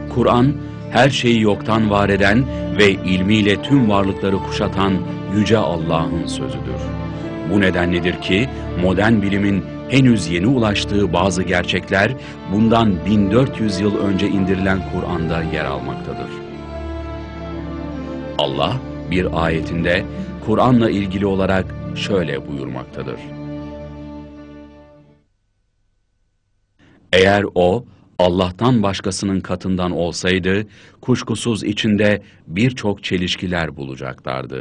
Kur'an, her şeyi yoktan var eden ve ilmiyle tüm varlıkları kuşatan Yüce Allah'ın sözüdür. Bu nedenledir ki modern bilimin henüz yeni ulaştığı bazı gerçekler bundan 1400 yıl önce indirilen Kur'an'da yer almaktadır. Allah bir ayetinde Kur'an'la ilgili olarak şöyle buyurmaktadır. Eğer o, Allah'tan başkasının katından olsaydı, kuşkusuz içinde birçok çelişkiler bulacaklardı.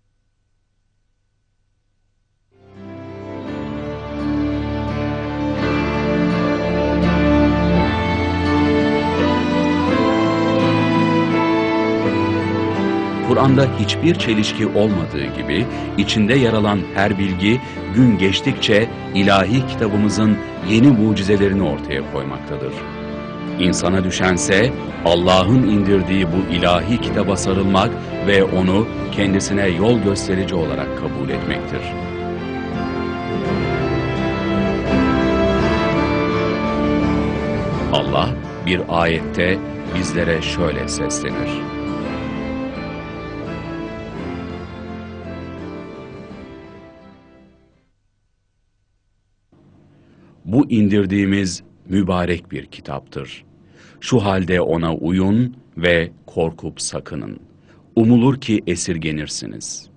Kur'an'da hiçbir çelişki olmadığı gibi, içinde yer alan her bilgi, gün geçtikçe ilahi kitabımızın yeni mucizelerini ortaya koymaktadır. İnsana düşense, Allah'ın indirdiği bu ilahi kitaba sarılmak ve onu kendisine yol gösterici olarak kabul etmektir. Allah bir ayette bizlere şöyle seslenir. Bu indirdiğimiz mübarek bir kitaptır. Şu halde ona uyun ve korkup sakının. Umulur ki esirgenirsiniz.